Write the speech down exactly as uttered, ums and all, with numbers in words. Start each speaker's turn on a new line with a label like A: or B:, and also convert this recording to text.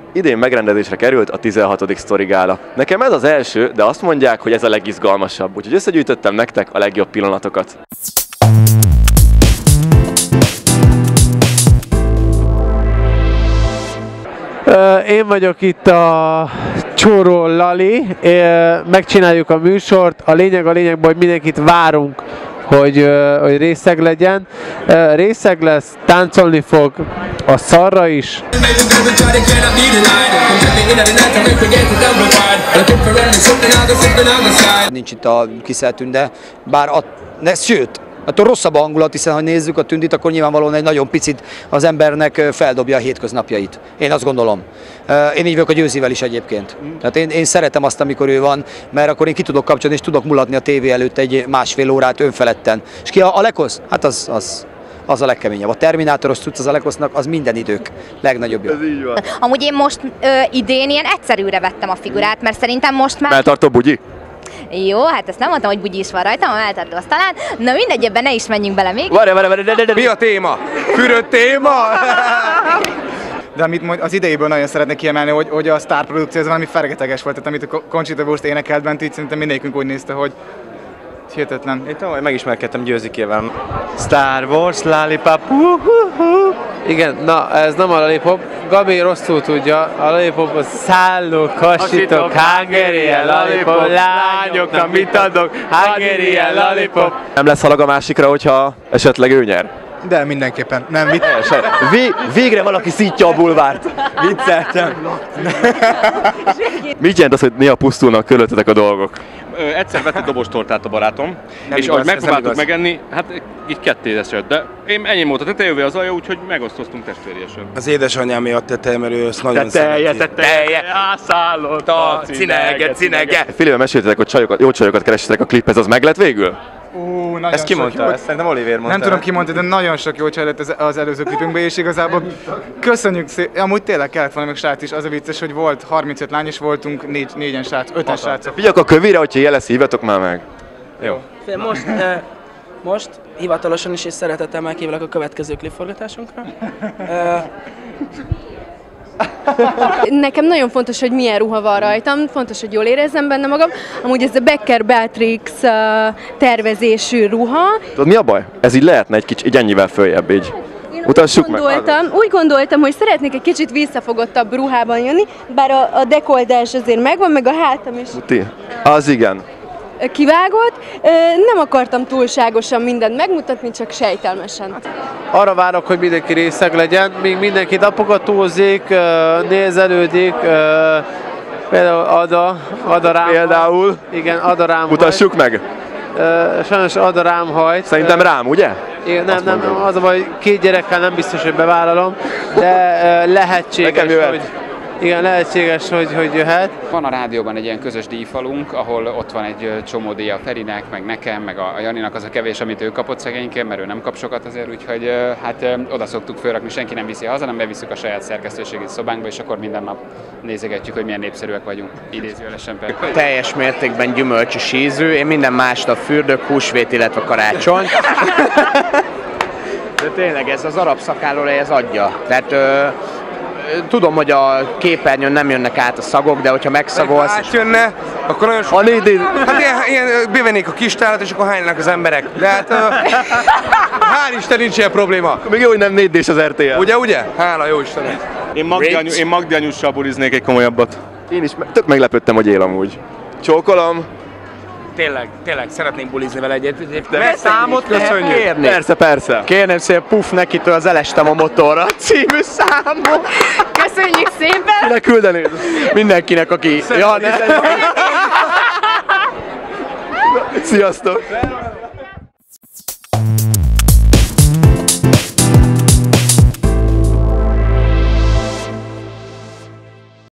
A: idén megrendezésre került a tizenhatodik Story Gála. Nekem ez az első, de azt mondják, hogy ez a legizgalmasabb, úgyhogy összegyűjtöttem nektek a legjobb pillanatokat.
B: Én vagyok itt a Csóró Lali, megcsináljuk a műsort, a lényeg a lényegben, hogy mindenkit várunk, hogy, hogy részeg legyen. Részeg lesz, táncolni fog a Szarra is.
C: Nincs itt a Kiszel Tünde, bár a, ne, sőt, attól rosszabb a hangulat, hiszen ha nézzük a Tündit, akkor nyilvánvalóan egy nagyon picit az embernek feldobja a hétköznapjait. Én azt gondolom. Én így vagyok a Győzivel is egyébként. Tehát én, én szeretem azt, amikor ő van, mert akkor én ki tudok kapcsolni, és tudok mulatni a tévé előtt egy másfél órát önfeledten. És ki a, a Lekosz? Hát az, az, az a legkeményebb. A Terminátoros cucc az a Lekosznak, az minden idők legnagyobbja.
A: Ez így van.
D: Amúgy én most ö, idén ilyen egyszerűre vettem a figurát, mert szerintem most már...
A: Melltartó bugyi?
D: Jó, hát ezt nem mondtam, hogy bugyi is van rajtam, a melltartó az talán. Na mindegy, ebben ne is menjünk bele még.
A: Várj, várj, várj, de, de, de.
E: Mi a téma? Füröd téma? De amit az idejéből nagyon szeretnék kiemelni, hogy, hogy a Star produkció ez valami fergeteges volt, tehát amit a Conchita Wurst énekelt bent, így szerintem mindegyikünk úgy nézte, hogy hihetetlen.
F: Én tavaly megismerkedtem Győzikével. Star Wars, Lollipop, uh, uh, uh.
B: Igen, na ez nem a Lollipop, Gabi rosszul tudja, a Lollipop a szállók, hasítok, Hungarian Lollipop, lányoknak mit adok, Hungarian Lollipop.
A: Nem lesz halag a másikra, hogyha esetleg ő nyer?
E: De mindenképpen. Nem, mit?
A: Vé, végre valaki szítja a bulvárt. Vicceltem. Mit jelent az, hogy néha pusztulnak körülöttetek a dolgok?
G: Ö, egyszer vett egy dobos tortát a barátom,
E: Nem
G: és
E: igaz,
G: ahogy
E: ez nem
G: megpróbáltuk
E: igaz.
G: megenni, hát így ketté esett, de én ennyi volt a tetejévé az alja, úgyhogy megosztoztunk testvériesen.
F: Az édesanyám miatt tetej, mert ő ezt nagyon
G: Teteje,
F: szereti.
G: teteje, ászállott a cinege, cinege.
A: Félével meséltetek, hogy csajokat, jó csajokat keressetek a kliphez, az meg lett végül?
E: Ú, nagyon
F: Ezt ki
E: sok
F: mondta?
E: jó-
F: Ezt szerintem Oliver mondta.
E: Nem tudom ki mondta, de nagyon sok jó csaj lett az, az előző klipünkben, és igazából köszönjük szépen. Amúgy tényleg kellett volna még srác is, az a vicces, hogy volt harmincöt lány, és voltunk négy, négyen srác, öten srácok.
A: Figyelj, a kövére, hogyha ilyen lesz, hívjatok már meg.
F: Jó.
H: Most, eh, most hivatalosan is és szeretettel meghívlak a következő klipforgatásunkra. Eh,
I: Nekem nagyon fontos, hogy milyen ruha van rajtam, fontos, hogy jól érezzem benne magam. Amúgy ez a Becker Beatrix uh, tervezésű ruha.
A: Tudod, mi a baj? Ez így lehetne egy kicsit, így ennyivel följebb, így. Mutassuk meg.
I: Gondoltam, úgy gondoltam, hogy szeretnék egy kicsit visszafogottabb ruhában jönni, bár a, a dekoltás azért megvan, meg a hátam is
A: Muti. Az igen.
I: kivágott. Nem akartam túlságosan mindent megmutatni, csak sejtelmesen.
B: Arra várok, hogy mindenki részeg legyen, míg mindenki napogatózik, nézelődik, például Ada, Ada rám
A: Például.
B: Igen, Ada rám
A: Mutassuk meg.
B: hajt. Sajnos Ada rám hajt.
A: Szerintem rám, ugye?
B: Igen, nem,
A: Azt
B: nem,
A: mondom.
B: az a baj, két gyerekkel nem biztos, hogy bevállalom, de lehetséges,
A: Nekem jöhet.
B: hogy igen, lehetséges, hogy, hogy jöhet.
J: Van a rádióban egy ilyen közös díjfalunk, ahol ott van egy csomó díj a Ferinek, meg nekem, meg a Janinak az a kevés, amit ő kapott szegényként, mert ő nem kap sokat azért, úgyhogy hát oda szoktuk fölrakni, senki nem viszi haza, nem bevisszük a saját szerkesztőségi szobánkba, és akkor minden nap nézegetjük, hogy milyen népszerűek vagyunk, idézőjelesen például.
K: Teljes mértékben gyümölcsös ízű, én minden másnap fürdök, húsvét, illetve karácsony. De tényleg ez az arab szakállóra ez adja. Tehát ö, tudom, hogy a képernyőn nem jönnek át a szagok, de hogyha megszagolsz...
E: Ha átjönne, akkor nagyon sok...
A: A négy
E: Hát ilyen, ilyen bevennék a kis tálat, és akkor hánynak az emberek. De hát... Uh, hál' Isten, nincs ilyen probléma.
A: Még jó, hogy nem négy dés az er té el.
E: Ugye, ugye? Hála jó Istennek.
G: Én Magdi, anyu, én Magdi anyussal buliznék egy komolyabbat.
A: Én is tök meglepődtem, hogy él amúgy. Csókolom.
K: Tényleg, tényleg szeretnénk bulizni vele egyet.
A: De
K: számot lehet kérni?
A: Persze, persze.
K: Kérném szépen, Puff nekitől az Elestem a motorra című számot.
I: Köszönjük szépen!
A: Kinek küldenéd?
K: Mindenkinek, aki... Ja, ne.
A: Sziasztok!